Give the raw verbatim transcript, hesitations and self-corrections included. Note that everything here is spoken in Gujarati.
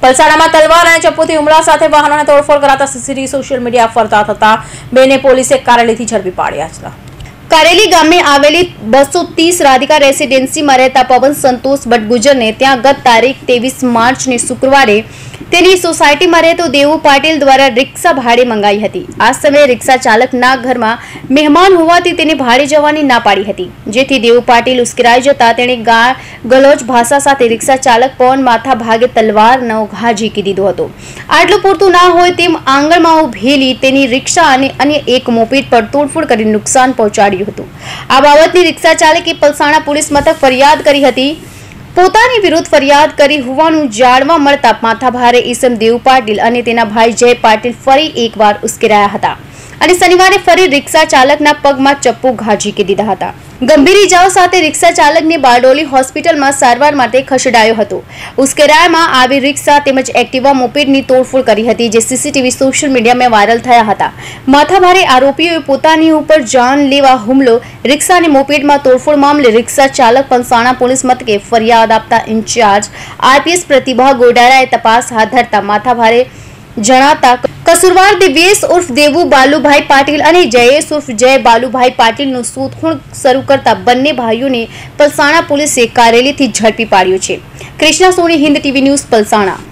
પલસાણામાં તલવાર અને ચપ્પુથી હુમલા સાથે વાહનોને તોડફોડ કરાતા સીસીટીવી સોશિયલ મીડિયા ફરતા થતા બેને પોલીસે કારેલીથી ઝડપી પાડ્યા હતા। કારેલી ગામે આવેલી બસો ત્રીસ રાધિકા રેસિડેન્સીમાં રહેતા પવન સંતોષ ભટ્ટ ગુજરને ત્યાં ગત તારીખ ત્રેવીસ માર્ચની શુક્રવારે તેની સોસાયટીમાં રહેતો દેવુ પાટીલ દ્વારા રિક્ષા ભાડે મંગાવી હતી। આ સમયે રિક્ષા ચાલકના ઘરમાં મહેમાન હોવાથી તેને ભાડે જવાની ના પાડી હતી, જેથી દેવુ પાટીલ ઉશ્કેરાઈ જતા તેણે ગા ગલોચ ભાષા સાથે રિક્ષા ચાલક પવન માથા ભાગે તલવારનો ઘા ઝીકી દીધો હતો। આટલું પૂરતું ના હોય તેમ આંગણમાં ઉભેલી તેની રિક્ષા અને અન્ય એક મોપેડ પર તોડફોડ કરી નુકસાન પહોંચાડ્યું હતું। આ બાબતની રિક્ષા ચાલકે પલસાણા પોલીસ મથક ફરિયાદ કરી હતી। પોતાની વિરુદ્ધ ફરિયાદ કરી હોવાનું જાણવા મળતા માથાભારે ઈસમ દેવુ પાટીલ અને તેના ભાઈ જય પાટીલ ફરી એકવાર ઉશ્કેરાયા હતા અને શનિવારે ફરી રિક્ષા ચાલકના પગમાં ચપ્પુ ઘા ઝીકી દીધા હતા। ગંભીર ઇજાઓ સાથે રિક્ષા ચાલકને બારડોલી હોસ્પિટલમાં સારવાર માટે ખસેડાયો હતો। ઉશ્કેરાયામાં આવી રિક્ષા તેમજ એક્ટિવા મોપેડની તોડફોડ કરી હતી, જે સીસીટીવી સોશિયલ મીડિયામાં વાયરલ થયા હતા। માથાભારે આરોપીઓએ પોતાની ઉપર જાન લેવા હુમલો, રિક્ષા અને મોપેડમાં તોડફોડ મામલે રિક્ષા ચાલક પલસાણા પોલીસ મથકે ફરિયાદ આપતા ઇન્ચાર્જ આરપીએસ પ્રતિભા ગોડારાએ તપાસ હાથ ધરતા માથાભારે જણાતા કસૂરવાર દિવ્યેશ ઉર્ફ દેવુ બાલુભાઈ પાટીલ અને જયેશ ઉર્ફ જય બાલુભાઈ પાટીલનું શોધખોળ શરૂ કરતા બંને ભાઈઓને પલસાણા પોલીસે કારેલીથી ઝડપી પાડ્યો છે। Krishna Soni, Hind TV news, Palsana.